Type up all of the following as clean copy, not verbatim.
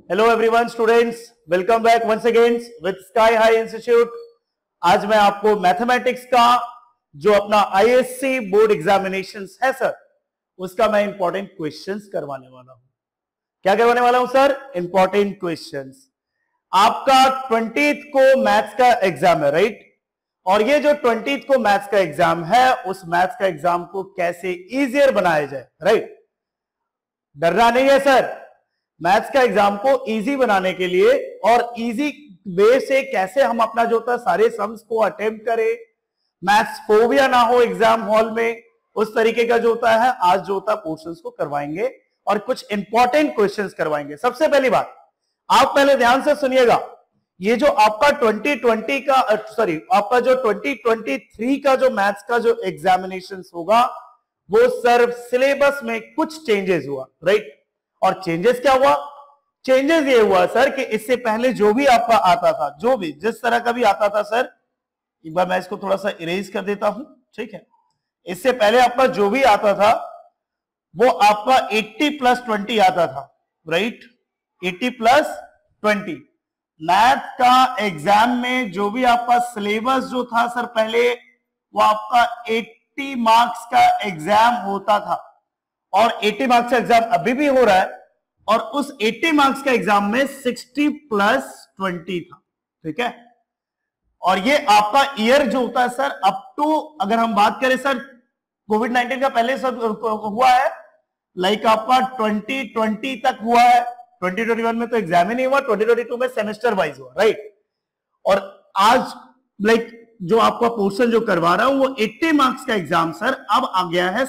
Hello everyone students, welcome back once again with Sky High Institute. आज मैं आपको mathematics का जो अपना आईएससी बोर्ड एग्जामिनेशन है सर, उसका मैं इंपॉर्टेंट क्वेश्चंस करवाने वाला हूं। क्या करवाने वाला हूं सर? Important questions. आपका 20th को मैथ्स का एग्जाम है, राइट? और ये जो 20th को मैथ्स का एग्जाम है, उस मैथ्स का एग्जाम को कैसे इजियर बनाया जाए, राइट? डरना नहीं है सर। मैथ्स का एग्जाम को इजी बनाने के लिए और इजी वे से कैसे हम अपना जो होता सारे सम्स को अटेम्प्ट करें, मैथ्स फोबिया ना हो एग्जाम हॉल में, उस तरीके का जो होता है आज जो होता है पोर्शंस को करवाएंगे और कुछ इंपॉर्टेंट क्वेश्चंस करवाएंगे। सबसे पहली बात, आप पहले ध्यान से सुनिएगा, ये जो आपका 2020 का आपका जो 2023 का जो मैथ्स का जो एग्जामिनेशन होगा, वो सर सिलेबस में कुछ चेंजेस हुआ, राइट? और चेंजेस क्या हुआ? चेंजेस ये हुआ सर कि इससे पहले जो भी आपका आता था, जो भी जिस तरह का भी आता था सर, एक बार मैं इसको थोड़ा सा इरेज कर देता हूं, ठीक है? इससे पहले आपका जो भी आता था वो आपका 80+20 आता था, राइट? 80+20 मैथ का एग्जाम में जो भी आपका सिलेबस जो था सर पहले, वो आपका 80 मार्क्स का एग्जाम होता था और 80 मार्क्स का एग्जाम अभी भी हो रहा है और उस 80 मार्क्स का एग्जाम में 60+20 था, ठीक है? और ये आपका ईयर जो होता है सर अप टू, अगर हम बात करें सर कोविड-19 का पहले सब हुआ है, लाइक आपका 2020 तक हुआ है, 2021 में तो एग्जाम ही नहीं हुआ, 2022 में सेमेस्टर वाइज हुआ, राइट? और आज लाइक जो आपका पोर्शन जो करवा रहा हूं वो 80 मार्क्स का एग्जाम सर अब आ गया है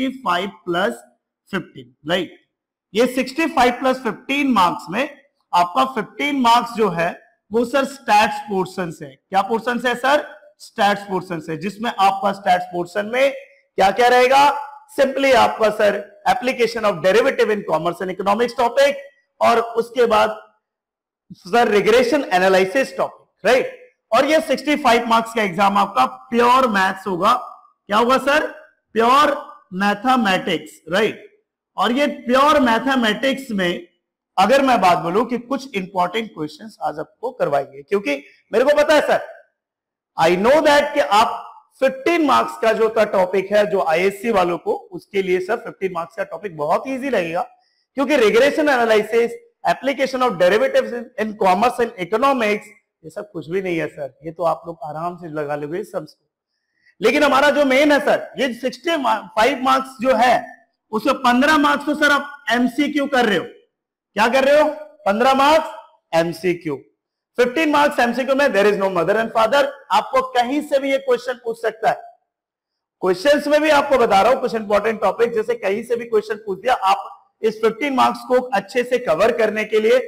65+15, राइट? ये 65+15 मार्क्स में आपका 15 मार्क्स जो है वो सर स्टैट्स पोर्शन से। क्या पोर्शन से सर? स्टैट्स पोर्शन से, जिसमें आपका स्टैट्स पोर्शन में क्या क्या रहेगा? सिंपली आपका sir application of derivative in commerce and economics topic, और उसके बाद sir regression analysis topic, right? और ये 65 मार्क्स का एग्जाम आपका प्योर मैथ्स होगा। क्या होगा सर? Pure mathematics, right? और ये प्योर मैथमेटिक्स में अगर मैं बात बोलूं कि कुछ इंपॉर्टेंट क्वेश्चंस आज आपको करवाएंगे, क्योंकि मेरे को पता है सर, आई नो दैट कि आप 15 मार्क्स का जो था टॉपिक है जो आईएससी वालों को, उसके लिए सर 15 मार्क्स का टॉपिक बहुत इजी लगेगा, क्योंकि regression analysis, application of derivatives in commerce and economics, ये सब कुछ भी नहीं है सर, ये तो आप लोग आराम से लगा लोगे सम्स को। लेकिन हमारा जो मेन है सर, ये 65 मार्क्स जो है उसमें 15 मार्क्स तो सर आप एमसीक्यू कर रहे हो। क्या कर रहे हो? 15 मार्क्स एमसीक्यू। 15 मार्क्स एमसीक्यू में there is no mother and father, आपको कहीं से भी ये क्वेश्चन पूछ सकता है। क्वेश्चंस में भी आपको बता रहा हूं कुछ इंपॉर्टेंट टॉपिक, जैसे कहीं से भी क्वेश्चन पूछ दिया, आप इस 15 मार्क्स को अच्छे से कवर करने के लिए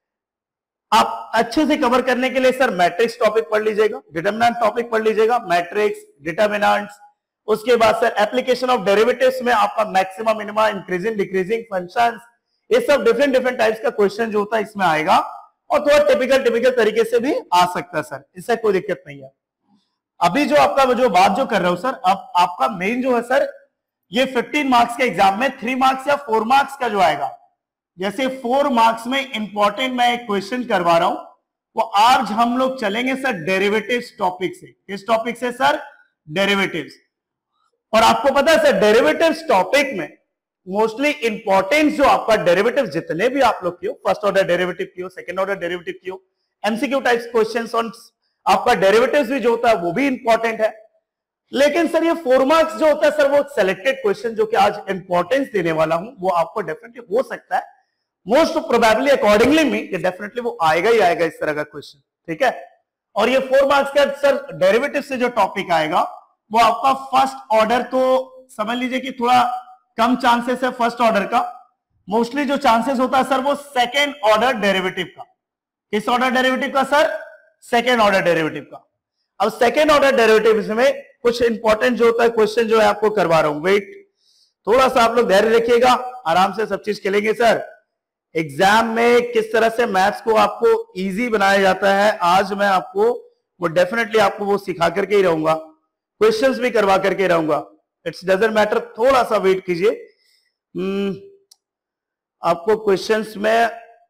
सर मैट्रिक्स टॉपिक पढ़ लीजिएगा, डिटरमिनेंट टॉपिक पढ़ लीजिएगा, मैट्रिक्स, डिटरमिनेंट्स, उसके बाद सर एप्लीकेशन ऑफ डेरिवेटिव्स में आपका maxima, minima, increasing, decreasing functions, ये सब डिफरेंट टाइप्स का क्वेश्चन जो होता है इसमें आएगा, और थोड़ा टिपिकल तरीके से भी आ सकता है सर, इससे कोई दिक्कत नहीं है। अभी जो आपका जो बात जो कर रहा हूं सर, अब आपका मेन जो है सर, ये 15 मार्क्स के एग्जाम में 3 मार्क्स या 4 मार्क्स का जो आएगा, जैसे 4 मार्क्स में इंपॉर्टेंट मैं एक क्वेश्चन करवा रहा हूं, वो आज हम लोग चलेंगे सर डेरिवेटिव्स टॉपिक से। किस टॉपिक से सर? डेरिवेटिव्स। और आपको पता है सर डेरिवेटिव्स टॉपिक में मोस्टली इंपॉर्टेंस जो आपका डेरिवेटिव जितने भी आप लोग किए, फर्स्ट ऑर्डर डेरिवेटिव किए, सेकंड ऑर्डर डेरिवेटिव किए, एमसीक्यू टाइप्स क्वेश्चंस ऑन आपका डेरिवेटिव्स भी जो होता है वो भी इंपॉर्टेंट है। लेकिन सर ये 4 मार्क्स जो होता है सर, वो सिलेक्टेड क्वेश्चन जो कि आज इंपॉर्टेंस देने वाला हूं, वो आपको डेफिनेटली हो सकता है, मोस्ट प्रोबेबली अकॉर्डिंगली में डेफिनेटली वो आएगा ही आएगा इस तरह का क्वेश्चन, ठीक है? और ये 4 मार्क्स का सर डेरिवेटिव से जो टॉपिक आएगा वो आपका फर्स्ट ऑर्डर, तो समझ लीजिए कि थोड़ा कम चांसेस है फर्स्ट ऑर्डर का, मोस्टली जो चांसेस होता है सर वो सेकेंड ऑर्डर डेरिवेटिव का। किस ऑर्डर डेरिवेटिव का सर? सेकेंड ऑर्डर डेरिवेटिव का। अब सेकेंड ऑर्डर डेरिवेटिव में कुछ इंपॉर्टेंट जो होता है क्वेश्चन जो है आपको करवा रहा हूं, वेट थोड़ा सा आप लोग धैर्य रखिएगा, आराम से सब चीज खेलेंगे सर। एग्जाम में किस तरह से मैथ्स को आपको इजी बनाया जाता है, आज मैं आपको वो डेफिनेटली आपको वो सिखा करके ही रहूंगा, क्वेश्चंस भी करवा करके रहूंगा, इट्स डजंट मैटर, थोड़ा सा वेट कीजिए। आपको क्वेश्चंस में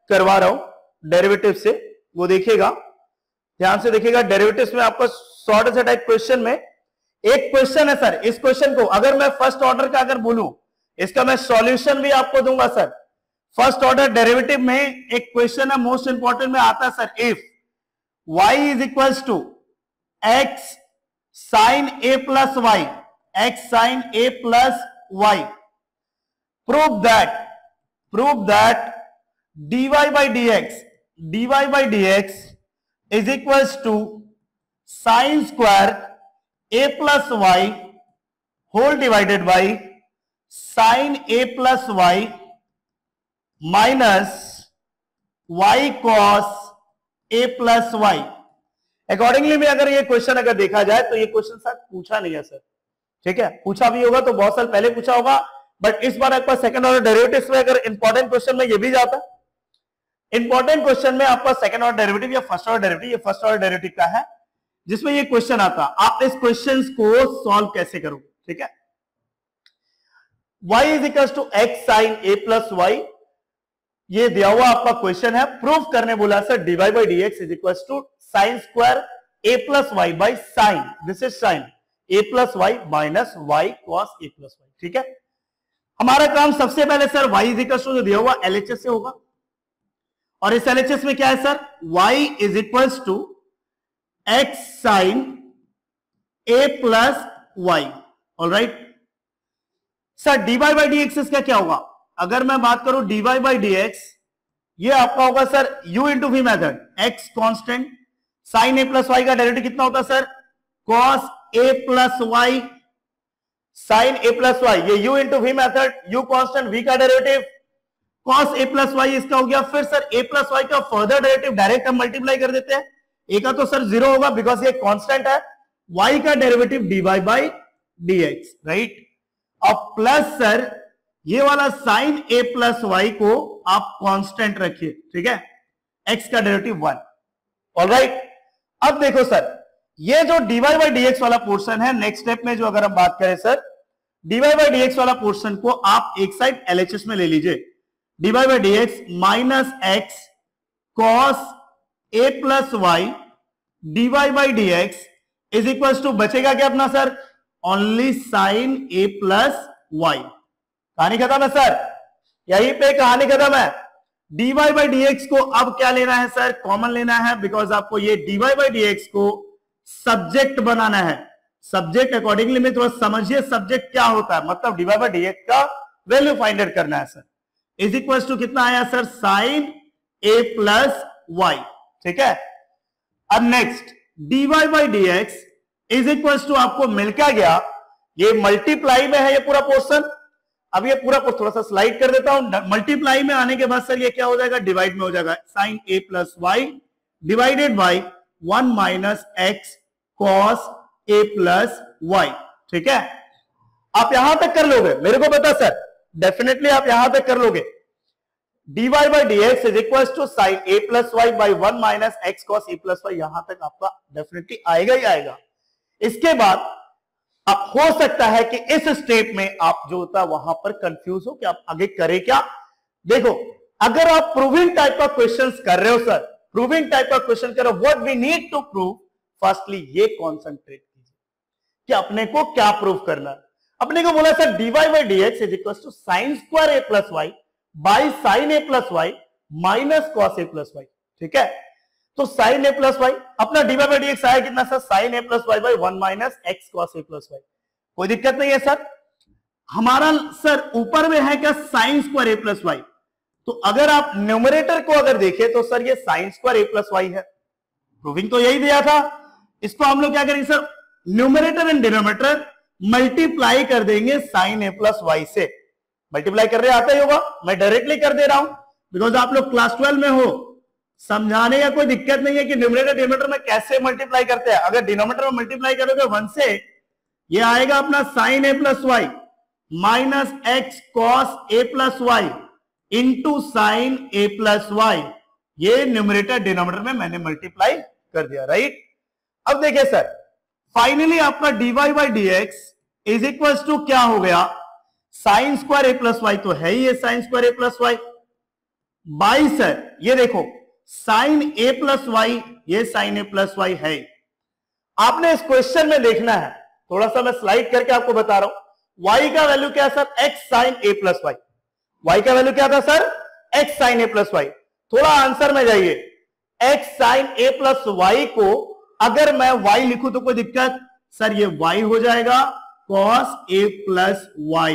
करवा रहा हूं डेरिवेटिव से, वो देखिएगा, ध्यान से देखिएगा। डेरिवेटिव्स में आपका शॉर्ट से टाइप क्वेश्चन में एक क्वेश्चन है सर, इस क्वेश्चन को अगर मैं फर्स्ट ऑर्डर का अगर बोलूं, इसका मैं सॉल्यूशन भी आपको दूंगा सर। फर्स्ट ऑर्डर डेरिवेटिव में एक क्वेश्चन है, मोस्ट इंपॉर्टेंट में आता है sir, if y is equals to x sine a plus y, x sine a plus y, prove that dy by dx is equals to sine square a plus y whole divided by sine a plus y minus y cos a plus y. Accordingly में अगर ये question अगर देखा जाए तो ये question शायद पूछा नहीं है सर, ठीक है, पूछा भी होगा तो बहुत साल पहले पूछा होगा, बट इस बार आपका सेकंड ऑर्डर डेरिवेटिव्स में अगर इंपॉर्टेंट क्वेश्चन में ये भी जाता है। इंपॉर्टेंट क्वेश्चन में आपका सेकंड ऑर्डर डेरिवेटिव या फर्स्ट ऑर्डर डेरिवेटिव, ये फर्स्ट ऑर्डर डेरिवेटिव का है, जिसमें ये क्वेश्चन आता, आप इस क्वेश्चन को सॉल्व कैसे करोगे, ठीक है। y is equal to x sine a plus y, ये दिया हुआ आपका क्वेश्चन है, प्रूफ करने बोला sir dy by d x is equal to sine square a plus y by sine, this is sine a plus y minus y cos a plus y, ठीक है। हमारा काम सबसे पहले sir y is equal to जो दिया हुआ LHS से होगा, और इस LHS में क्या है sir, y is equal to x sine a plus y, alright. Sir dy by d x इसका क्या होगा, अगर मैं बात करूं dy बाई डी एक्स, ये आपका होगा sir u into v method, x constant, sine a plus y का डेरिवेटिव कितना होता है sir, cos a plus y sine a plus y, ये u into v method, u constant, v का derivative cos a plus y इसका हो गया। फिर सर a प्लस वाई का फर्दर डेरिवेटिव डायरेक्ट हम मल्टीप्लाई कर देते हैं, a का तो सर जीरो होगा बिकॉज ये कांस्टेंट है, y का derivative dy by d x, right. अब प्लस सर ये वाला साइन a प्लस वाई को आप कांस्टेंट रखिए, ठीक है, x का डेरिवेटिव 1, ऑलराइट। अब देखो सर ये जो dy बाई डी एक्स वाला पोर्शन है, नेक्स्ट स्टेप में जो अगर हम बात करें sir, dy by d x वाला पोर्शन को आप एक साइड LHS में ले लीजिए, dy by d x minus x cos a plus y dy by d x is equal to बचेगा क्या अपना sir, only sine a plus y. कहानी खत्म है सर, यहीं पे कहानी खत्म है। dy बाई डी एक्स को अब क्या लेना है सर, कॉमन लेना है, बिकॉज आपको ये dy बाई डी एक्स को सब्जेक्ट बनाना है। सब्जेक्ट अकॉर्डिंगली में थोड़ा समझिए सब्जेक्ट क्या होता है, मतलब dy बाई डी एक्स का वैल्यू फाइंड आउट करना है सर, इज इक्वल टू कितना आया sir, sine a plus y, ठीक है। अब next dy by d x is equal to आपको मिल क्या गया, ये मल्टीप्लाई में है ये पूरा पोर्शन, अब ये पूरा थोड़ा सा स्लाइड कर देता हूं, मल्टीप्लाई में आने के बाद सर ये क्या हो जाएगा, डिवाइड में हो जाएगा, sine a plus y divided by 1 minus x cos a plus y, ठीक है। आप यहां तक कर लोगे, मेरे को पता सर, डेफिनेटली आप यहां तक कर लोगे। dy by d x is equal to sine a plus y by 1 minus x cos a plus y, यहां तक आपका डेफिनेटली आएगा ही आएगा। इसके बाद अब हो सकता है कि इस स्टेप में आप जो होता है वहां पर कंफ्यूज हो कि आप आगे करें क्या। देखो अगर आप प्रूविंग टाइप का क्वेश्चंस कर रहे हो सर, प्रूविंग टाइप का क्वेश्चन कर रहे हो, what we need to prove, firstly ये कॉन्सेंट्रेट कीजिए कि अपने को क्या प्रूव करना है। अपने को बोला sir dy by d x is equal to sine square a plus y by sine a plus y minus cos a plus y, ठीक है। तो साइन a प्लस वाई, अपना dy बाई डी एक्स आया कितना sir, sine a plus y by 1 minus x cos a plus y, कोई दिक्कत नहीं है सर। हमारा सर ऊपर में है क्या, sine square a plus y, तो अगर आप न्यूमरेटर को अगर देखें तो सर ये sine square a plus y है, प्रूविंग तो यही दिया था। इसको हम लोग क्या करेंगे sir, numerator and denominator multiply कर देंगे साइन a प्लस वाई से। मल्टीप्लाई कर रहे आता ही होगा, मैं डायरेक्टली कर दे रहा हूं बिकॉज आप लोग क्लास 12 में हो, समझाने का कोई दिक्कत नहीं है कि न्यूमरेटर डिनोमिनेटर में कैसे मल्टीप्लाई करते हैं। अगर डिनोमिनेटर में मल्टीप्लाई करोगे 1 से, ये आएगा अपना sine a plus y minus x cos a plus y into sine a plus y, ये न्यूमरेटर डिनोमिनेटर में मैंने मल्टीप्लाई कर दिया, राइट। अब देखिए सर फाइनली आपका dy by d x is equal to क्या हो गया, sine square a plus y तो है ही, sine square a plus y by sir ये देखो साइन ए प्लस वाई, ये साइन ए प्लस वाई है। आपने इस क्वेश्चन में देखना है, थोड़ा सा मैं स्लाइड करके आपको बता रहा हूं। y का वैल्यू क्या है sir? x sine a plus y. y का वैल्यू क्या था sir? x sine a plus y. थोड़ा आंसर में जाइए, x sine a plus y को अगर मैं y लिखूं तो कोई दिक्कत? सर ये y हो जाएगा cos a प्लस वाई,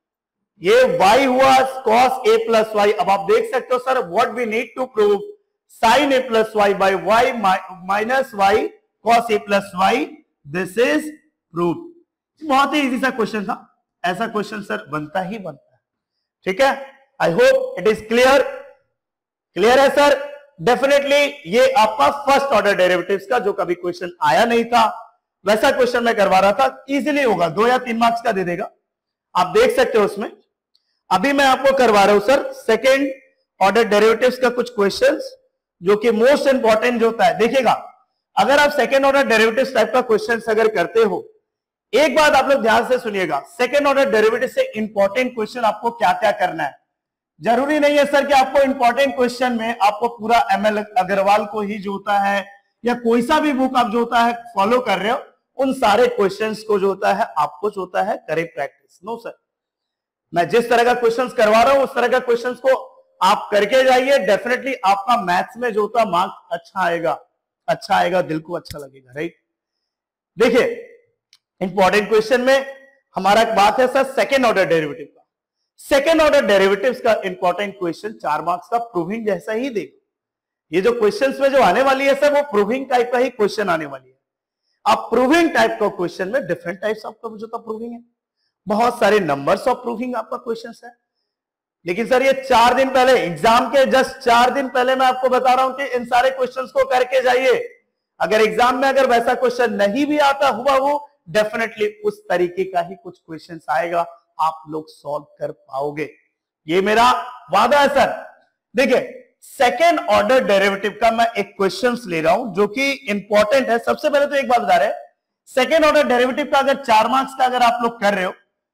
ये y हुआ cos a प्लस वाई। अब आप देख सकते हो sir what we need to prove, sine a plus y by y minus y cos a plus y, this is prove. बहुत ही इजी सा क्वेश्चन था, ऐसा क्वेश्चन सर बनता ही बनता है, ठीक है। I hope it is clear. Clear है सर? डेफिनेटली ये आपका फर्स्ट ऑर्डर डेरिवेटिव्स का जो कभी क्वेश्चन आया नहीं था, वैसा क्वेश्चन मैं करवा रहा था, इजीली होगा, 2 या 3 मार्क्स का दे देगा, आप देख सकते हो उसमें। अभी मैं आपको करवा रहा हूं सर सेकेंड ऑर्डर डेरिवेटिव्स का कुछ क्वेश्चंस, जो कि मोस्ट इंपॉर्टेंट जो होता है। देखिएगा, अगर आप सेकेंड ऑर्डर डेरिवेटिव्स टाइप का क्वेश्चन अगर करते हो, एक बात आप लोग ध्यान से सुनिएगा, सेकेंड ऑर्डर डेरिवेटिव से इंपॉर्टेंट क्वेश्चन आपको क्या क्या करना है। जरूरी नहीं है सर कि आपको इंपॉर्टेंट क्वेश्चन में आपको पूरा एमएल अग्रवाल को ही जो होता है या कोई सा भी बुक आप जो होता है फॉलो कर रहे हो, उन सारे क्वेश्चंस को जो होता है आपको जो होता है करे प्रैक्टिस। नो सर, मैं जिस तरह का क्वेश्चंस करवा रहा हूं उस तरह का क्वेश्चंस को आप करके जाइए, डेफिनेटली आपका मैथ्स में जो होता है मार्क्स अच्छा आएगा, दिल को अच्छा लगेगा, राइट। देखिए इंपॉर्टेंट क्वेश्चन में हमारा बात है सर सेकेंड ऑर्डर डेरिवेटिव का। सेकेंड ऑर्डर डेरिवेटिव्स का इंपॉर्टेंट क्वेश्चन 4 मार्क्स का प्रूविंग जैसा ही देगा। ये जो क्वेश्चंस में जो आने वाली है सर वो प्रूविंग टाइप का ही क्वेश्चन आने वाली है। अब प्रूविंग टाइप का क्वेश्चन में डिफरेंट टाइप्स आपका जो था प्रूविंग है, बहुत सारे नंबर्स ऑफ प्रूविंग आपका क्वेश्चन है। लेकिन सर ये 4 दिन पहले एग्जाम के जस्ट 4 दिन पहले मैं आपको बता रहा हूं कि इन सारे क्वेश्चंस को करके जाइए। अगर एग्जाम में अगर वैसा क्वेश्चन नहीं भी आता हुआ वो डेफिनेटली उस तरीके का ही कुछ क्वेश्चन आएगा, आप लोग सॉल्व कर पाओगे, ये मेरा वादा है सर। देखिए सेकेंड ऑर्डर डेरिवेटिव का मैं एक क्वेश्चन ले रहा हूं जो कि इंपॉर्टेंट है। सबसे पहले तो एक बात बता रहे हैं, सेकेंड ऑर्डर डेरिवेटिव का अगर 4 मार्क्स का अगर आप लोग कर रहे हो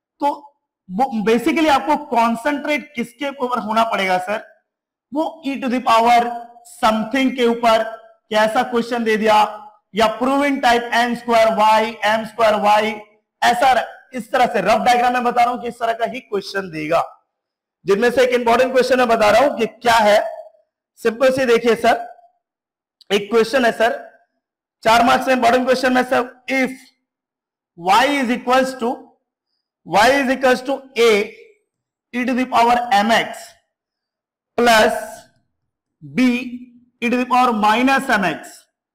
तो बेसिकली आपको कॉन्सेंट्रेट किसके ऊपर होना पड़ेगा सर? वो e to the power something के ऊपर, कैसा क्वेश्चन दे दिया, या proving type n square y m square y, ऐसा इस तरह से रफ डायग्राम में बता रहा हूं कि इस तरह का ही क्वेश्चन देगा। जिनमें से एक इंपॉर्टेंट क्वेश्चन मैं बता रहा हूं कि क्या है, सिंपल से देखिए सर, एक क्वेश्चन है सर 4 मार्क्स में इंपॉर्टेंट क्वेश्चन है sir, if y is equals to a e to the power mx plus b e to the power minus mx,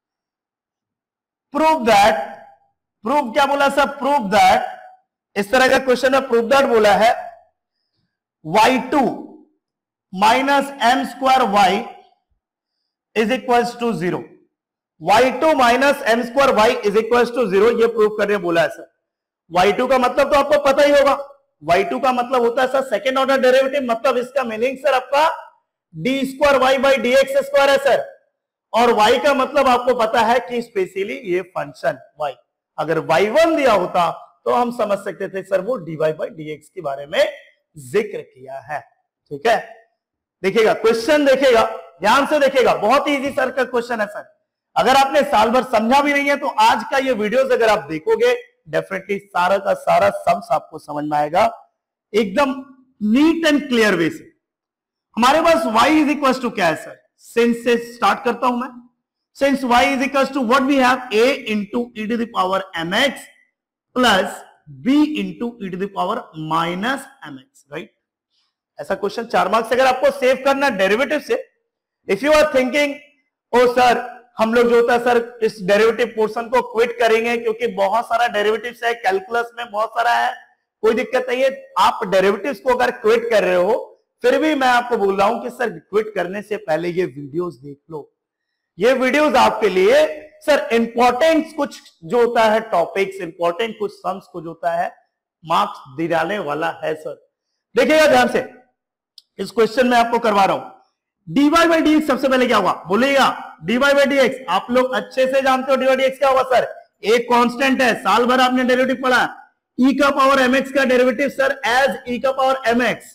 prove that, prove क्या बोला सर? प्रूव दैट, इस तरह का question है, prove that बोला है y2 minus m square y is equals to 0, y2 minus m square y is equals to 0, ये prove करने बोला है सर। y2 का मतलब तो आपको पता ही होगा, y2 का मतलब होता है सर सेकेंड ऑर्डर डेरिवेटिव, मतलब इसका मीनिंग सर आपका d square y by d x square है सर। और y का मतलब आपको पता है कि स्पेशली ये फंक्शन y, अगर y1 दिया होता तो हम समझ सकते थे सर वो dy बाई dx के बारे में जिक्र किया है, ठीक है। देखिएगा क्वेश्चन, देखिएगा ध्यान से देखिएगा, बहुत ही इजी सर का क्वेश्चन है सर। अगर आपने साल भर समझा भी नहीं है तो आज का ये वीडियोस अगर आप देखोगे डेफिनेटली सारा का सारा सम्स आपको समझ में आएगा एकदम नीट एंड क्लियर वे से। हमारे पास y इज इक्वल टू क्या है सर? सिंस से स्टार्ट करता हूं मैं। Since y is equal to what we have, a into e to the power mx plus b into e to the power minus mx, right. ऐसा question 4 marks अगर आपको save करना derivative से, if you are thinking oh sir हम लोग जो होता है सर इस डेरिवेटिव पोर्शन को क्विट करेंगे क्योंकि बहुत सारा डेरिवेटिव्स है, कैलकुलस में बहुत सारा है, कोई दिक्कत नहीं है। आप डेरिवेटिव्स को अगर क्विट कर रहे हो, फिर भी मैं आपको बोल रहा हूं कि सर क्विट करने से पहले ये वीडियोस देख लो। ये वीडियोस आपके लिए सर इंपॉर्टेंट कुछ जो होता है टॉपिक्स, इंपॉर्टेंट कुछ सम्स को जो होता है मार्क्स दिलाने वाला है सर। देखिएगा ध्यान से, इस क्वेश्चन में आपको करवा रहा हूं dy बाई डी एक्स। सबसे पहले क्या होगा बोलेगा, dy बाई डी एक्स आप लोग अच्छे से जानते हो dy बाई डी एक्स क्या होगा सर? एक कांस्टेंट है, साल भर आपने डेरिवेटिव पढ़ा, e का पावर mx का डेरिवेटिव सर एज e का पावर mx,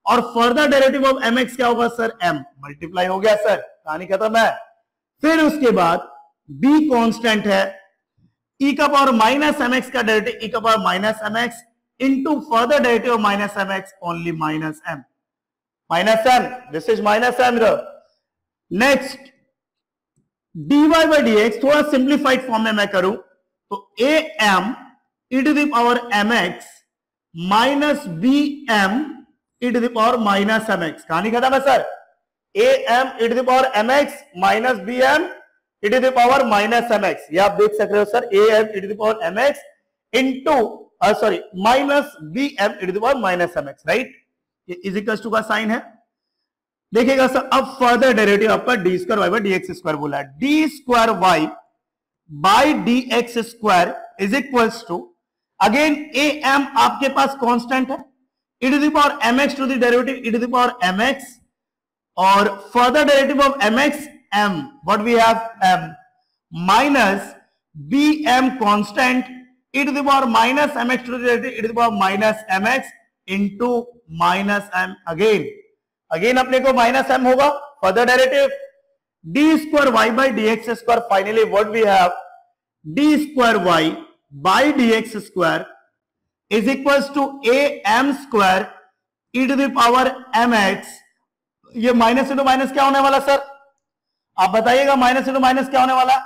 और further derivative of m x क्या होगा सर, एम मल्टीप्लाई हो गया सर, कहानी खत्म है। फिर उसके बाद b कांस्टेंट है, e का पावर माइनस एम एक्स का डेरिवेटिव e का power minus m x into further derivative of minus m x only minus m, this is minus m. Next dy by d x, थोड़ा simplified form में मैं करूं तो a m e to the power m x minus b m e to the power minus m x, कहानी खत्म है sir. A m e to the power m x minus b m e to the power minus m x, ये आप देख सक रहे हो sir, a m e to the power m x into sorry minus b m e to the power minus m x, right. ये is equal to का sign है। देखिएगा सर अब फर्दर डेरिवेटिव आपका d square y by d x square बोला है, d square y by d x square is equals to again a m आपके पास कांस्टेंट है, e to the power mx to the derivative e to the power mx और further derivative of mx m, what we have m minus bm constant e to the power minus mx to the derivative e to the power minus mx into minus m again अपने को minus m होगा, further derivative d square y by dx square, finally what we have d square y by dx square is equals to a m square e to the power mx। ये minus into minus क्या होने वाला sir, आप बताइएगा, minus into minus क्या होने वाला,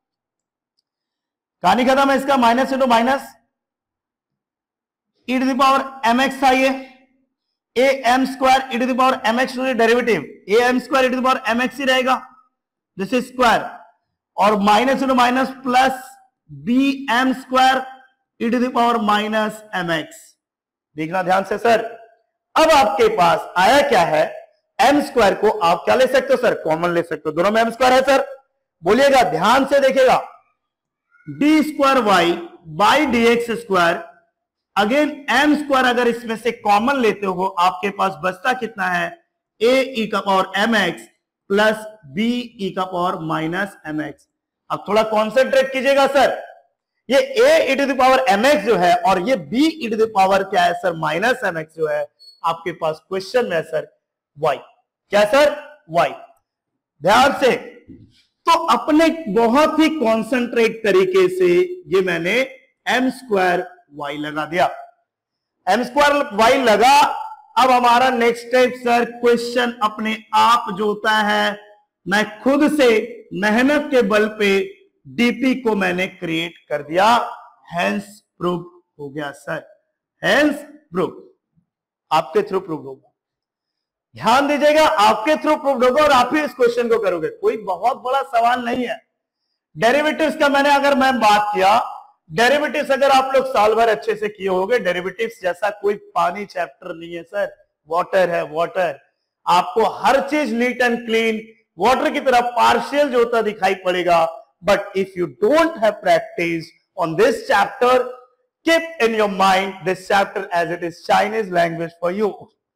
कहानी खत्म है इसका। Minus into minus e to the power mx था, ये a m square e to the power mx to the derivative a m square e to the power mx ही रहेगा, दिस इज स्क्वायर, और minus into minus plus b m स्क्वायर e to the power minus mx। देखना ध्यान से sir, अब आपके पास आया क्या है, m स्क्वायर को आप क्या ले सकते हो सर, कॉमन ले सकते हो, दोनों में m स्क्वायर है सर, बोलिएगा ध्यान से देखिएगा, d square y by d x square again m स्क्वायर अगर इसमें से कॉमन लेते हो आपके पास बचता कितना है, a e का power mx plus b e का पावर माइनस mx। अब थोड़ा कॉन्सेंट्रेट कीजिएगा सर, ये a e to the power mx जो है और ये b e to the power क्या है सर, माइनस mx जो है आपके पास क्वेश्चन में है सर y, क्या सर y। ध्यान से, तो अपने बहुत ही कॉन्सेंट्रेट तरीके से ये मैंने m स्क्वायर y लगा दिया, m स्क्वायर y लगा। अब हमारा नेक्स्ट स्टेप सर, क्वेश्चन अपने आप जो होता है, मैं खुद से मेहनत के बल पे डीपी को मैंने क्रिएट कर दिया, हेंस प्रूव हो गया सर, हेंस प्रूव, आपके थ्रू प्रूव होगा। ध्यान दीजिएगा, आपके थ्रू प्रूव होगा और आप ही इस क्वेश्चन को करोगे, कोई बहुत बड़ा सवाल नहीं है। डेरिवेटिव्स का मैंने अगर मैं बात किया, डेरिवेटिव्स अगर आप लोग साल भर अच्छे से किए होंगे, डेरिवेटिव्स जैसा कोई पानी चैप्टर नहीं है सर, वाटर है वाटर, आपको हर चीज नीट एंड क्लीन वाटर की तरह पार्शियल जो होता दिखाई पड़ेगा। But if you don't have practice on this chapter, keep in your mind this chapter as it is Chinese language for you.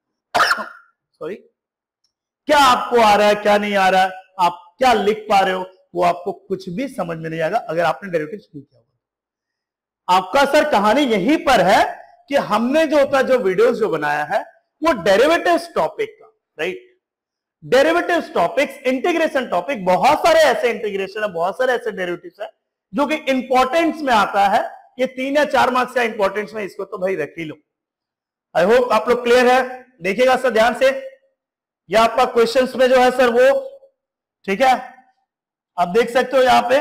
Sorry, क्या आपको आ रहा है क्या नहीं आ रहा है, आप क्या लिख पा रहे हो, वो आपको कुछ भी समझ में नहीं आएगा अगर आपने डेरिवेटिव्स नहीं किया होगा। आपका सर कहानी यहीं पर है कि हमने जो होता जो वीडियोस जो बनाया है वो डेरिवेटिव्स टॉपिक का, right, derivatives topics, integration topic, बहुत सारे ऐसे इंटीग्रेशन है, बहुत सारे ऐसे डेरिवेटिव्स है जो कि इंपॉर्टेंस में आता है। ये 3 या 4 मार्क्स का इंपॉर्टेंस में, इसको तो भाई रख ही लो। आई होप आप लोग क्लियर है। देखिएगा सर ध्यान से, ये आपका क्वेश्चंस में जो है सर वो, ठीक है, आप देख सकते हो यहां पे,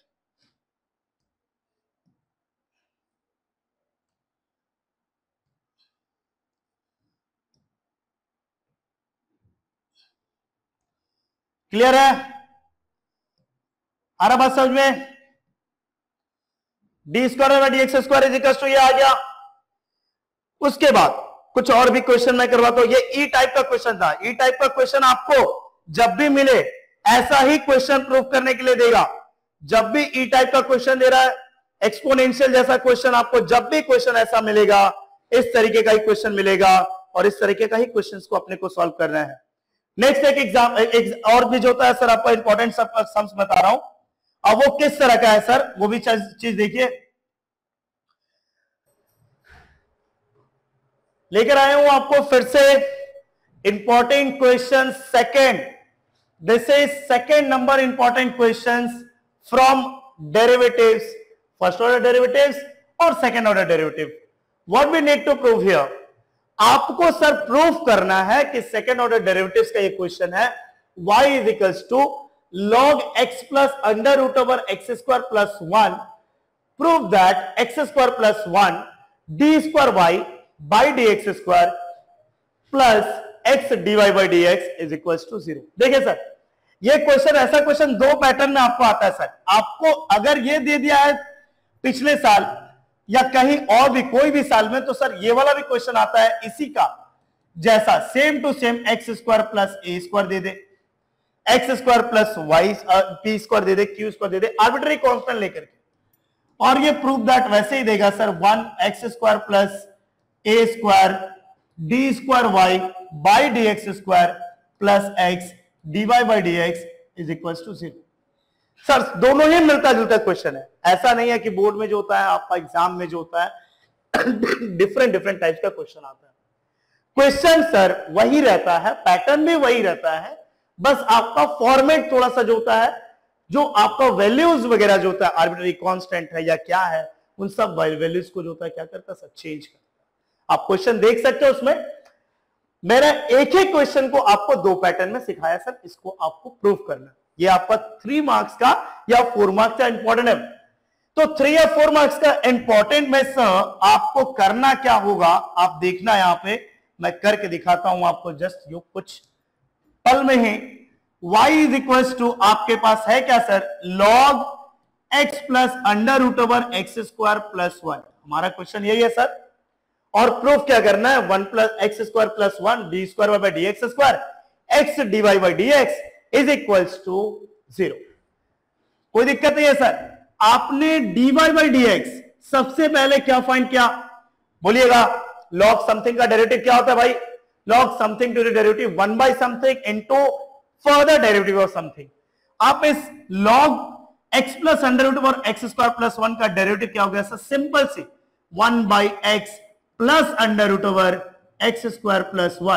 क्लियर है, आ रहा बात समझ में। D square by d x square is equal to ये आ गया। उसके बाद कुछ और भी क्वेश्चन मैं करवाता हूं। ये ई टाइप का क्वेश्चन था। ई टाइप का क्वेश्चन आपको जब भी मिले ऐसा ही क्वेश्चन प्रूव करने के लिए देगा। जब भी ई टाइप का क्वेश्चन दे रहा है, एक्सपोनेंशियल जैसा क्वेश्चन, आपको जब भी क्वेश्चन ऐसा मिलेगा, इस तरीके का ही क्वेश्चन मिलेगा और इस तरीके का ही क्वेश्चन को अपने को सॉल्व करना है। नेक्स्ट एक एग्जाम और भी जो होता है सर, आपको इंपॉर्टेंट सम्स बता रहा हूं। अब वो किस तरह का है सर, वो भी चीज देखिए, लेकर आया हूं आपको फिर से important question second, this is second number important question from derivatives, first order derivatives और second order derivative. What we need to prove here, आपको सर प्रूफ करना है कि सेकेंड ऑर्डर डेरिवेटिव्स का ये क्वेश्चन है y is equals to log x plus under root over x square plus 1, prove that x square plus 1 d square y by d x square plus x d y by d x is equals to 0. देखिए sir, ये question, ऐसा question दो pattern में आपको आता है sir. आपको अगर ये दे दिया है पिछले साल या कहीं और भी कोई भी साल में, तो सर ये वाला भी क्वेश्चन आता है इसी का जैसा, same to same x square plus a square दे दे, x square plus y p square दे दे, क्यू स्क्वायर दे दे, आर्बिट्ररी कांस्टेंट लेकर के, और ये प्रूफ दैट वैसे ही देगा sir 1 x square plus a square d square y by d x square plus x d y by d x is equal to 0. Sir दोनों ही मिलता जुलता क्वेश्चन है, ऐसा नहीं है कि बोर्ड में जो होता है आपका एग्जाम में जो होता है डिफरेंट डिफरेंट टाइप का क्वेश्चन आता है. क्वेश्चन सर वही रहता है, पैटर्न भी वही रहता है, बस आपका फॉर्मेट थोड़ा सा जो होता है, जो आपका वैल्यूज वगैरह जो होता है, आर्बिट्ररी कांस्टेंट है या क्या है, उन सब वैल्यूज को जो होता है क्या करता है सर, चेंज करता है. आप क्वेश्चन देख सकते हो, उसमें मैंने एक ही क्वेश्चन को आपको दो पैटर्न में सिखाया सर, इसको आपको प्रूव करना. ये आपका 3 मार्क्स का या 4 मार्क्स का इंपॉर्टेंट है. तो 3 या 4 मार्क्स का इंपॉर्टेंट में सर आपको करना क्या होगा, आप देखना, यहां पे मैं करके दिखाता हूं आपको जस्ट यो कुछ पल में ही. y इज इक्वल टू आपके पास है क्या sir, log x plus under root over x square plus 1. हमारा क्वेश्चन यही है सर, और प्रूफ क्या करना है, 1 plus x square plus 1 d square y by d x square x d y by d x is equals to 0. कोई दिक्कत नहीं है सर. आपने d y by d x सबसे पहले क्या फाइंड किया, बोलिएगा. log समथिंग का डेरिवेटिव क्या होता है भाई, log something to the derivative 1 by something into further derivative of something. आप इस log x plus under root over x square plus 1 का डेरिवेटिव क्या हो गया सर, सिंपल सी 1 by x plus under root over x square plus 1.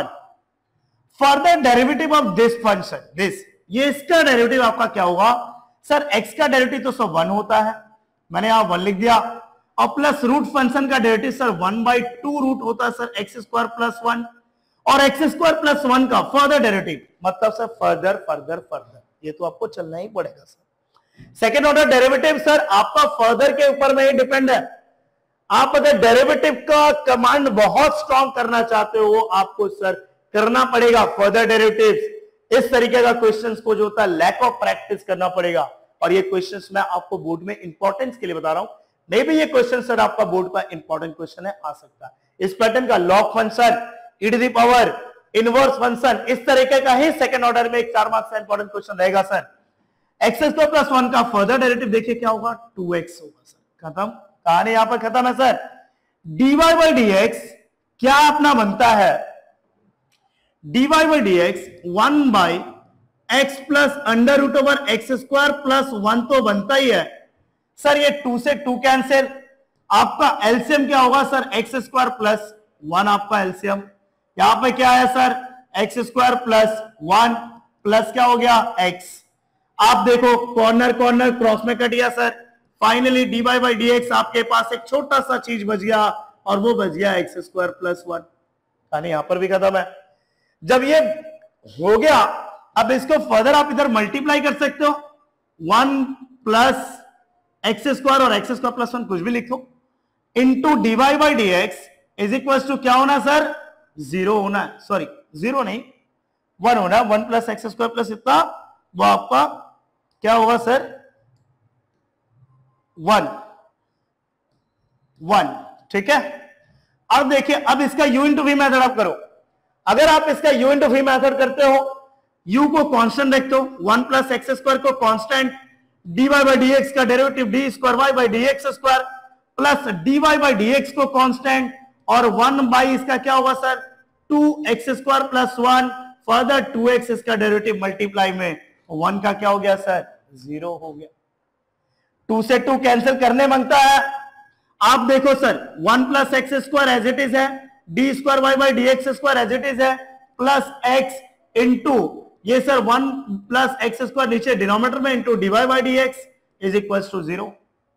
Further derivative of this function, this, ये इसका derivative आपका क्या होगा सर, x का डेरिवेटिव तो सर 1 होता है, मैंने यहां 1 लिख दिया, और प्लस रूट फंक्शन का डेरिवेटिव सर 1/2 रूट होता है सर एक्स स्क्वायर प्लस 1, और एक्स स्क्वायर प्लस 1 का फर्दर डेरिवेटिव मतलब सर फर्दर फर्दर फर्दर, ये तो आपको चलना ही पड़ेगा sir. Second order derivative sir आपका फर्दर के ऊपर में ही डिपेंड है. आप अगर डेरिवेटिव का कमांड बहुत स्ट्रॉन्ग करना चाहते हो, आपको सर करना पड़ेगा फर्दर डेरिवेटिव्स. इस तरीके का क्वेश्चंस को जो होता है लैक ऑफ प्रैक्टिस करना पड़ेगा, और ये क्वेश्चंस मैं आपको बोर्ड में इंपॉर्टेंस के लिए बता रहा हूं. मे भी ये क्वेश्चन सर आपका बोर्ड का इंपॉर्टेंट क्वेश्चन है, आ सकता है. इस पैटर्न का log function, e to the power, inverse function, इस तरीके का ही सेकंड ऑर्डर में एक 4 मार्क्स का इंपॉर्टेंट क्वेश्चन रहेगा सर. एक्स स्क्वायर प्लस 1 का फर्दर डेरिवेटिव देखिए क्या होगा, 2x होगा सर. खत्म, कहानी यहां पर खत्म है sir. dy by d x क्या अपना बनता है, dy by d x 1 by x plus under root over x square plus 1 तो बनता ही है सर. ये 2 से 2 कैंसिल, आपका एलसीएम क्या होगा सर, एक्स स्क्वायर प्लस 1 आपका एलसीएम. यहां पे क्या है sir, x square plus 1 plus क्या हो गया x. आप देखो कॉर्नर कॉर्नर क्रॉस में कट गया sir. Finally dy by d x आपके पास एक छोटा सा चीज बच गया, और वो बच गया एक्स स्क्वायर प्लस 1. यानी यहां पर भी खत्म है. जब ये हो गया, अब इसको फर्दर आप इधर मल्टीप्लाई कर सकते हो, 1 प्लस एक्स स्क्वायर और एक्स स्क्वायर प्लस 1 कुछ भी लिखो, into d by d x is equal to क्या होना सर, 0 होना है. सॉरी 0 नहीं, 1 होना. 1 प्लस एक्स स्क्वायर प्लस इतना, वो आपका क्या होगा सर, 1. ठीक है. अब देखिए, अब इसका u इंटू वी मेथड आप करो. अगर आप इसका u इंटू वी मेथड करते हो, u को कांस्टेंट रखते हो, 1 प्लस एक्स स्क्वायर को constant, dy by d x का derivative d square y by d x square plus dy by d x को कांस्टेंट, और 1 बाई इसका क्या होगा sir, 2x square plus 1, further 2x इसका डेरिवेटिव मल्टीप्लाई में 1 का क्या हो गया सर, 0 हो गया. 2 से 2 कैंसिल करने मांगता है. आप देखो sir 1 plus x square as it is है, d square y by d x square as it is है, प्लस एक्स इंटू ये सर 1 प्लस एक्स स्क्वायर नीचे डिनोमिनेटर में into dy by d x is equal to 0।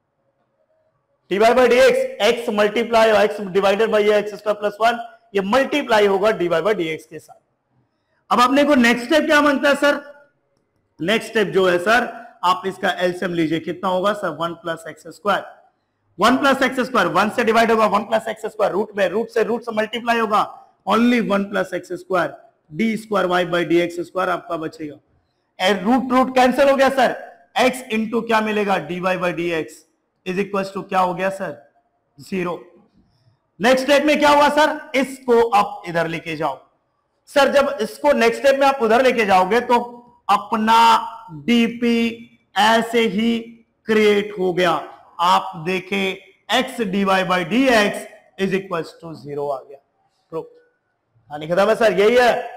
dy by d x x multiply x divided by x square plus 1 ये multiply होगा dy by d x के साथ। अब अपने को नेक्स्ट स्टेप क्या मांगता है सर? नेक्स्ट स्टेप जो है सर आप इसका एलसीएम लीजिए, कितना होगा sir 1 plus x square, 1 plus x square 1 से डिवाइड होगा, 1 प्लस एक्स स्क्वायर रूट में रूट से मल्टीप्लाई होगा, only 1 plus x square d square y by d x square आपका बचेगा। रूट कैंसिल हो गया सर, x इंटू क्या मिलेगा dy by d x is equal to क्या हो गया सर 0। नेक्स्ट स्टेप में क्या हुआ सर? इसको आप इधर लेके जाओ सर। जब इसको नेक्स्ट स्टेप में आप उधर लेके जाओगे तो अपना डीपी ऐसे ही क्रिएट हो गया। आप देखें x dy by d x is equal to 0 आ गया। प्रूफ यानी खत्म है सर, यही है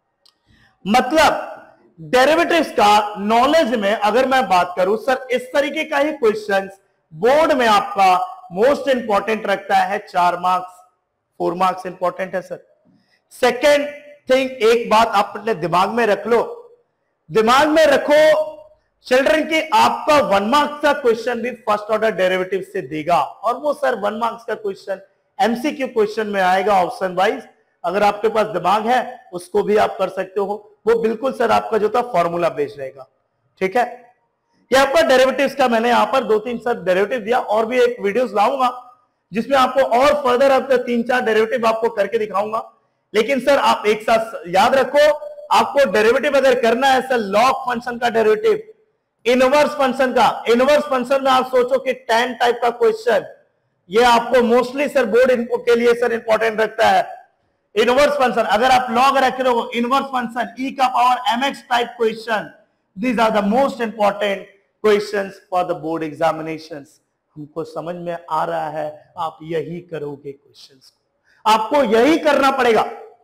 मतलब डेरिवेटिव्स का नॉलेज में। अगर मैं बात करूं सर इस तरीके का ही क्वेश्चंस बोर्ड में आपका मोस्ट इंपॉर्टेंट रखता है 4 मार्क्स, 4 मार्क्स इंपॉर्टेंट है सर। सेकेंड थिंग, एक बात आप अपने दिमाग में रख लो, दिमाग में रखो चिल्ड्रन की आपका 1 मार्क्स का क्वेश्चन भी फर्स्ट ऑर्डर डेरिवेटिव से देगा और वो सर 1 मार्क्स का क्वेश्चन एमसीक्यू क्वेश्चन में आएगा ऑप्शन वाइज। अगर आपके पास दिमाग है उसको भी आप कर सकते हो, वो बिल्कुल सर आपका जो था फॉर्मूला बेस्ड रहेगा। ठीक है, ये आपका डेरिवेटिव्स का मैंने यहां पर 2-3 सर डेरिवेटिव दिया और भी एक वीडियोस लाऊंगा जिसमें आपको और फर्दर अब 3-4 डेरिवेटिव आपको करके दिखाऊंगा। लेकिन सर आप एक साथ याद रखो, आपको डेरिवेटिव अगर करना है सर लॉग फंक्शन का डेरिवेटिव, इनवर्स फंक्शन का, इनवर्स फंक्शन में आप सोचो कि 10 टाइप का क्वेश्चन, ये आपको मोस्टली सर बोर्ड इनको के लिए सर इंपॉर्टेंट रखता है। इनवर्स फंक्शन अगर आप लॉग रख रहे हो, इनवर्स फंक्शन e का power mx type question, these are the most important questions for the board examinations. हमको समझ में आ रहा है, आप यही करोगे क्वेश्चंस को, आपको यही करना पड़ेगा।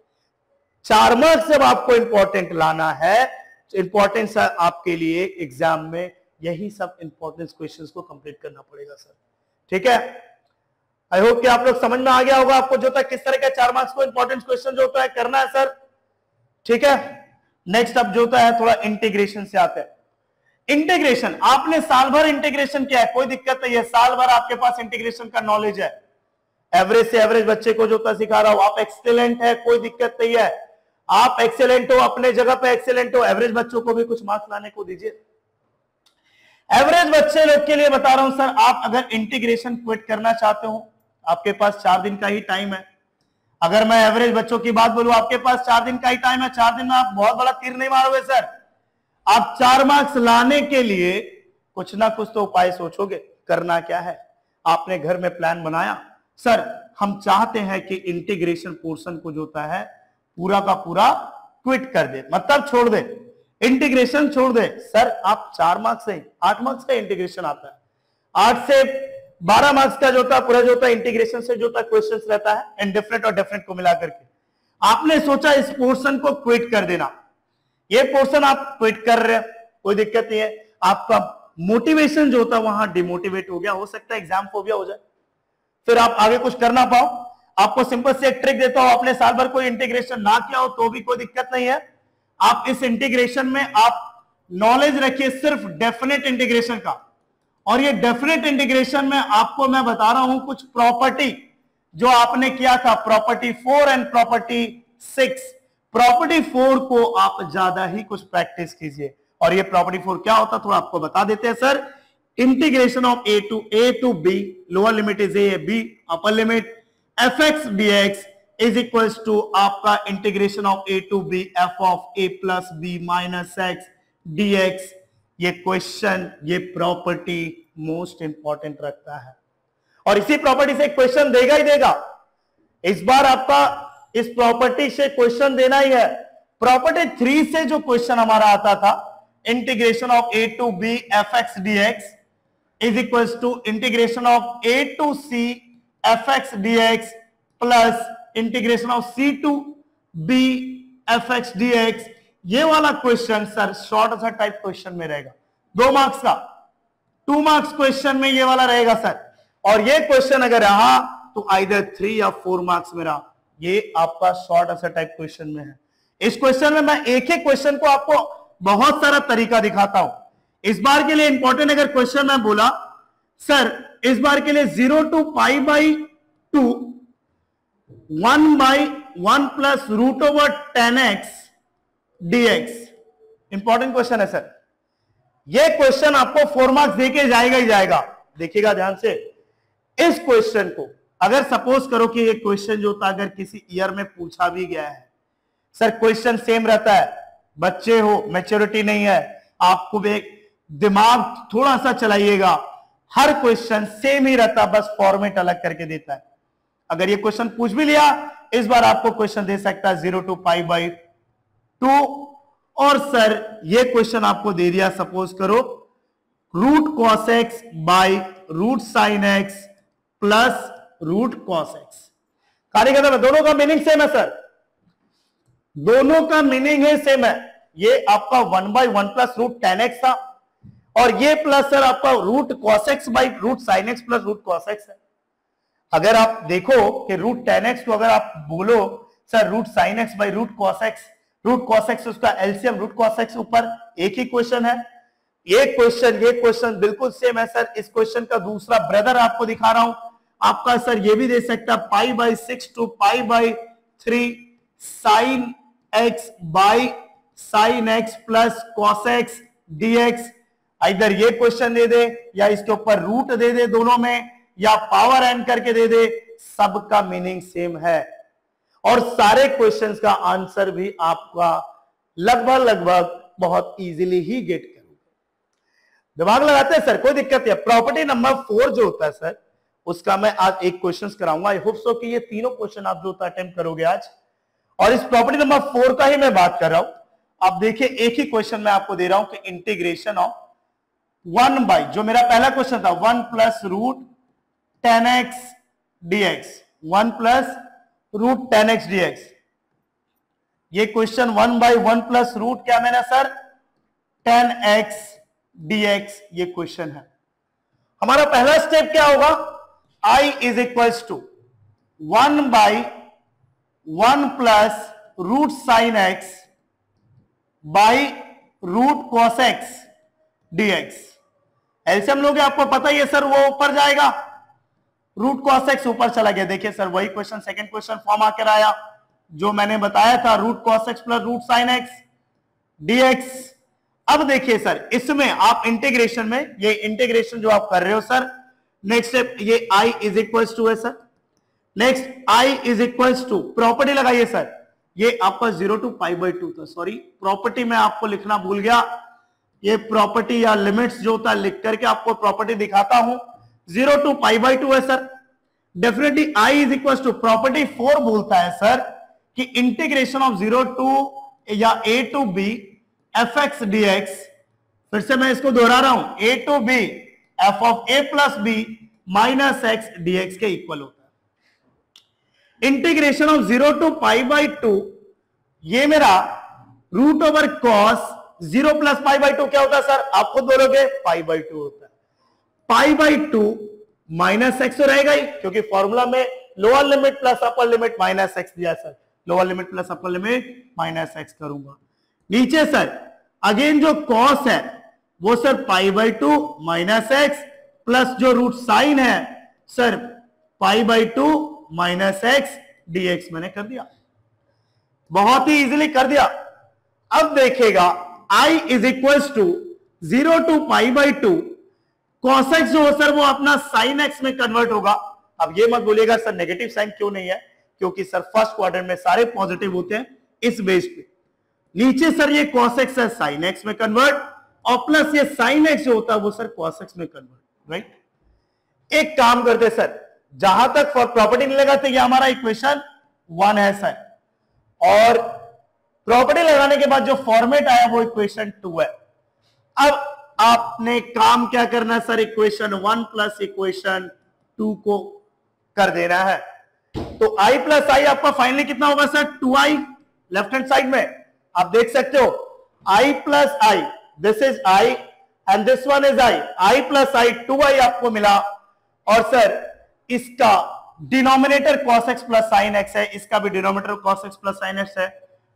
4 मार्क्स जब आपको इंपॉर्टेंट लाना है, इंपॉर्टेंस आपके लिए एग्जाम में यही सब इंपॉर्टेंट क्वेश्चंस को कंप्लीट करना पड़ेगा सर। ठीक है, आई होप कि आप लोग समझ में आ गया होगा आपको जो था किस तरह का 4 मार्क्स को इंपॉर्टेंट क्वेश्चन जो होता है करना है सर। ठीक है, नेक्स्ट अब जो होता है थोड़ा इंटीग्रेशन से आते हैं। इंटीग्रेशन आपने साल भर इंटीग्रेशन किया है, कोई दिक्कत नहीं है, साल भर आपके पास इंटीग्रेशन का नॉलेज है। एवरेज से एवरेज बच्चे को जो था सिखा रहा हूं, आप एक्सीलेंट है, कोई दिक्कत नहीं है, आप एक्सीलेंट हो, अपने जगह पे एक्सीलेंट हो। एवरेज बच्चों को भी कुछ मार्क्स लाने को दीजिए। एवरेज बच्चे लोग के लिए बता रहा हूं सर, आप अगर इंटीग्रेशन क्विट करना चाहते हो, आपके पास 4 दिन का ही टाइम है। अगर मैं एवरेज बच्चों की बात बोलूं, आपके पास 4 दिन का ही टाइम है। 4 दिन में आप बहुत बड़ा तीर नहीं मारोगे सर। आप 4 मार्क्स लाने के लिए कुछ ना कुछ तो उपाय सोचोगे। करना क्या है, आपने घर में प्लान बनाया, सर हम चाहते हैं कि इंटीग्रेशन पोर्शन को जो होता है पूरा का पूरा क्विट कर दे, मतलब छोड़ दे, इंटीग्रेशन छोड़ दे। सर आप 4 मार्क्स से 8 मार्क्स का इंटीग्रेशन आता है, 8 से 12 मार्क्स का जो होता है पूरा जो होता है इंटीग्रेशन से जो होता है क्वेश्चन रहता है, इंडिफरेंट और डिफरेंट को मिलाकर के। आपने सोचा इस पोर्शन को क्विट कर देना, ये पोर्शन आप क्विट कर रहे हैं, कोई दिक्कत नहीं है। आपका मोटिवेशन जो होता है वहां डिमोटिवेट हो गया, हो सकता है एग्जाम फोबिया हो जाए, फिर आप आगे कुछ कर ना पाओ। आपको सिंपल से एक ट्रिक देता हूं, आपने साल भर कोई इंटीग्रेशन ना किया हो तो भी कोई दिक्कत नहीं है। आप इस इंटीग्रेशन में आप नॉलेज रखिए सिर्फ डेफिनेट इंटीग्रेशन का, और ये डेफिनेट इंटीग्रेशन में आपको मैं बता रहा हूं कुछ प्रॉपर्टी जो आपने किया था, प्रॉपर्टी 4 एंड प्रॉपर्टी 6। प्रॉपर्टी 4 को आप ज्यादा ही कुछ प्रैक्टिस कीजिए। और ये प्रॉपर्टी 4 क्या होता है थोड़ा आपको बता देते हैं sir. Integration of a to b, lower limit is a, b upper limit fx dx is equals to आपका integration of a to b f of a plus b minus x dx। ये question, ये property most important रखता है और इसी property से question देगा ही देगा। इस बार आपका इस प्रॉपर्टी से क्वेश्चन देना ही है। प्रॉपर्टी 3 से जो क्वेश्चन हमारा आता था, integration of a to b fx dx is equals to integration of a to c fx dx plus integration of c to b fx dx। ये वाला क्वेश्चन सर शॉर्ट सा टाइप क्वेश्चन में रहेगा, 2 marks का, 2 marks question में ये वाला रहेगा सर। और ये क्वेश्चन अगर रहा तो आइदर 3 या 4 मार्क्स में रहा, ये आपका शॉर्ट सा टाइप क्वेश्चन में है। इस क्वेश्चन में मैं एक ही क्वेश्चन को आपको बहुत सारा तरीका दिखाता हूं। इस बार के लिए इंपॉर्टेंट अगर क्वेश्चन मैं बोला सर इस बार के लिए 0 to pi by 2 1/1 plus root over 10x dx, important question है सर। यह क्वेश्चन आपको 4 मार्क्स देके जाएगा ही जाएगा। देखिएगा ध्यान से इस क्वेश्चन को, अगर सपोज करो कि ये क्वेश्चन जो था अगर किसी ईयर में पूछा भी गया है, सर क्वेश्चन सेम रहता है, बच्चे हो, मैच्योरिटी नहीं है, आपको एक दिमाग थोड़ा सा चलाइएगा, हर क्वेश्चन सेम ही रहता, बस फॉर्मेट अलग करके देता है। अगर ये क्वेश्चन पूछ भी लिया इस बार आपको क्वेश्चन दे सकता है 0 to पाई बाई 2, और सर ये क्वेश्चन आपको दे दिया सपोज करो root cos x by root sine x plus root cos x. कार्य खत्म है। दोनों का मीनिंग सेम है सर, दोनों का मीनिंग है सेम है। ये आपका 1/1 प्लस रूट 10x था और ये प्लस सर आपका root cos x by root sine x plus root cos x है। अगर आप देखो कि रूट 10x को अगर आप बोलो sir root sine x by root cos x उसका एलसीएम रूट कॉस एक्स ऊपर एक ही क्वेश्चन है। ये क्वेश्चन बिल्कुल सेम है सर। इस क्वेश्चन का दूसरा ब्रदर आपको दिखा रहा हूं, आपका सर ये भी दे सकता है pi by 6 to pi by 3 sine x by sine x plus cos x dx. इधर ये क्वेश्चन दे दे या इसके ऊपर रूट दे दे दोनों में, या पावर एन करके दे दे, सबका मीनिंग सेम है और सारे क्वेश्चंस का आंसर भी आपका लगभग बहुत इजीली ही गेट करोगे। दिमाग लगाते हैं सर, कोई दिक्कत नहीं है। प्रॉपर्टी नंबर 4 जो होता है सर उसका मैं आज एक क्वेश्चन कराऊंगा। आई होप सो कि ये तीनों क्वेश्चन आप जो होता है अटेम्प्ट करोगे आज, और इस प्रॉपर्टी नंबर 4 का ही मैं बात कर रहा हूं। आप देखिए एक ही क्वेश्चन मैं आपको दे रहा हूं कि इंटीग्रेशन ऑफ 1 बाई, जो मेरा पहला क्वेश्चन था 1 plus root 10x dx, 1 plus root 10x dx, ये क्वेश्चन 1/1 प्लस रूट क्या मैंने सर 10x dx ये क्वेश्चन है। हमारा पहला स्टेप क्या होगा, i is equals to 1/1 plus root sine x by root cos x dx। LCM लोगे आपको पता ही है सर, वो ऊपर जाएगा, रूट कॉस एक्स ऊपर चला गया। देखिए सर वही क्वेश्चन सेकंड क्वेश्चन फॉर्म आकर आया जो मैंने बताया था, root cos x plus root sine x dx. अब देखिए सर इसमें आप इंटीग्रेशन में, ये इंटीग्रेशन जो आप कर रहे हो सर, नेक्स्ट स्टेप ये i इज इक्वल्स टू है sir, next i is equals to property लगाइए सर, ये आपका 0 to पाई बाई 2 था, सॉरी प्रॉपर्टी में आपको लिखना भूल गया, ये प्रॉपर्टी या लिमिट्स जो होता है लिख करके आपको प्रॉपर्टी दिखाता हूं। 0 to पाई बाई 2 है sir, definitely i is equal to property 4 बोलता है सर कि इंटीग्रेशन ऑफ 0 to या a to b fx dx, फिर से मैं इसको दोहरा रहा हूं, a to b f of a plus b minus x dx के इक्वल होता है। Integration of 0 to pi by 2, ये मेरा root over cos 0 plus pi by 2 क्या होता है सर, आप खुद बोलोगे पाई बाई 2 होता है। पाई बाई 2 माइनस एक्स तो रहेगा ही, क्योंकि फॉर्मूला में lower limit plus upper limit minus x दिया sir, lower limit plus upper limit minus x करूंगा। नीचे सर अगेन जो कॉस है वो sir pi by 2 minus x plus जो रूट साइन है sir pi by 2 minus x dx मैंने कर दिया, बहुत ही इजीली कर दिया। अब देखिएगा i is equals to 0 to pi by 2, cos x जो हो सर वो अपना साइन एक्स में कन्वर्ट होगा। अब ये मत बोलिएगा सर नेगेटिव साइन क्यों नहीं है, क्योंकि सर फर्स्ट क्वार्टर में सारे पॉजिटिव होते हैं इस बेस पे। नीचे सर ये कॉस एक्स है साइन एक्स में कन्वर्ट, और प्लस ये साइन एक्स जो होता है वो सर कॉस एक्स में कन्वर्ट, राइट। एक काम करते सर, जहां तक प्रॉपर्टी नहीं लगाते ये हमारा इक्वेशन 1 है सर, और प्रॉपर्टी लगाने के बाद जो फॉर्मेट आया वो इक्वेशन 2 है। अब आपने काम क्या करना है सर, इक्वेशन 1 प्लस इक्वेशन 2 को कर देना है। तो i प्लस आई आपका फाइनली कितना होगा sir 2i, left hand side में आप देख सकते हो i plus i, this is i and this one is i plus i 2i आपको मिला, और सर इसका denominator cos x plus sin x है, इसका भी denominator cos x plus sin x है,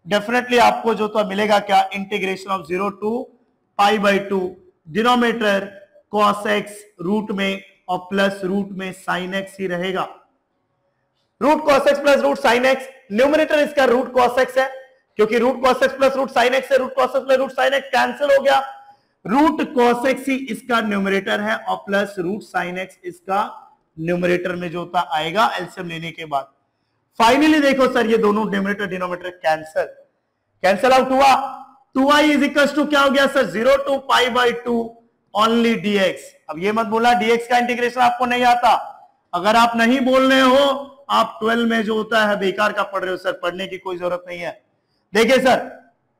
डेफिनेटली आपको जो तो मिलेगा क्या, integration of 0 to pi by 2, denominator cos x root में और प्लस रूट में sin x ही रहेगा। Root cos x plus root sin x, numerator इसका रूट cos x है, क्योंकि root cos x plus root sin x है, root cos x plus root sin x cancel हो गया, रूट cos x ही इसका numerator है और प्लस रूट sin x इसका न्यूमरेटर में जो होता आएगा एलसीएम लेने के बाद। फाइनली देखो सर ये दोनों न्यूमरेटर डिनोमिनेटर कैंसिल आउट हुआ, 2i इज इक्वल टू क्या हो गया sir, 0 to pi by 2 only dx। अब ये मत बोला dx का इंटीग्रेशन आपको नहीं आता, अगर आप नहीं बोल रहे हो आप 12 में जो होता है बेकार का पढ़ रहे हो सर, पढ़ने की कोई जरूरत नहीं है। देखिए sir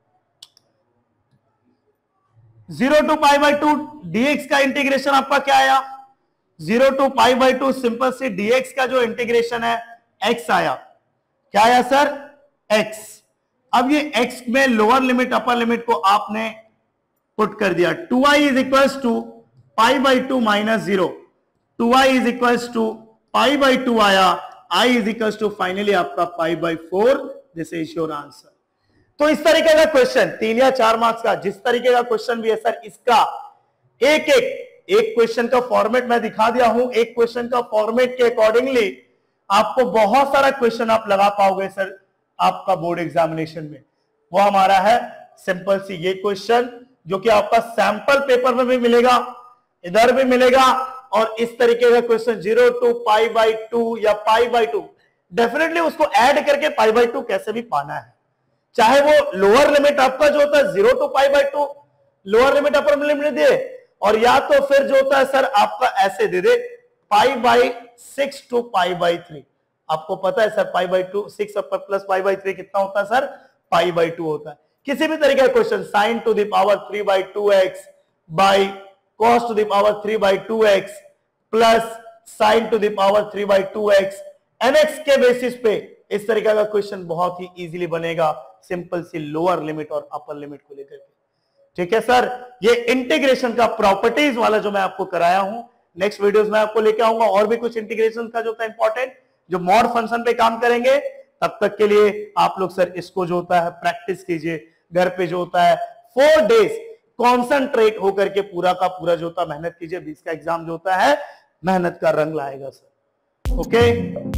0 to pi by 2 dx का इंटीग्रेशन आपका क्या आया, 0 टू पाई बाई 2 सिंपल से dx का जो इंटीग्रेशन है x आया, क्या आया सर, x। अब ये x में लोअर लिमिट अपर लिमिट को आपने पुट कर दिया, 2i is equals to pi by 2 minus 0, 2i is equals to pi by 2 आया, i is equals to finally आपका pi by 4, this is your answer. तो इस तरीके का क्वेश्चन 3 या 4 मार्क्स का जिस तरीके का क्वेश्चन भी है सर, इसका एक क्वेश्चन का फॉर्मेट मैं दिखा दिया हूं, एक क्वेश्चन का फॉर्मेट के अकॉर्डिंगली आपको बहुत सारा क्वेश्चन आप लगा पाओगे सर आपका बोर्ड एग्जामिनेशन में। वो हमारा है सिंपल सी ये क्वेश्चन जो कि आपका सैंपल पेपर में भी मिलेगा, इधर भी मिलेगा, और इस तरीके का क्वेश्चन 0 टू पाई बाई 2 या पाई बाई 2, डेफिनेटली उसको ऐड करके पाई बाई 2 कैसे भी पाना है, चाहे वो लोअर लिमिट आपका जो होता है 0 to pi by 2 lower limit upper limit दे, और या तो फिर जो होता है सर आपका ऐसे दे दे pi by 6 to pi by 3। आपको पता है sir pi by 2 6 upper plus pi by 3 कितना होता है सर, पाई बाई 2 होता है। किसी भी तरीके का question sine to the power 3 by 2x by cos to the power 3 by 2x plus sine to the power 3 by 2x nx के बेसिस पे इस तरीके का क्वेश्चन बहुत ही इजीली बनेगा, सिंपल सी लोअर लिमिट और अपर लिमिट को लेकर के। ठीक है सर, ये इंटीग्रेशन का प्रॉपर्टीज वाला जो मैं आपको कराया हूं, नेक्स्ट वीडियोस में आपको लेके आऊंगा और भी कुछ इंटीग्रेशन का जो होता है इंपॉर्टेंट, जो मॉड फंक्शन पे काम करेंगे। तब तक के लिए आप लोग सर इसको जो होता है प्रैक्टिस कीजिए, घर पे जो होता है 4 डेज कॉन्सेंट्रेट होकर के पूरा का पूरा जो होता है मेहनत कीजिए, 20 का एग्जाम जो होता है मेहनत का रंग लाएगा सर। ओके।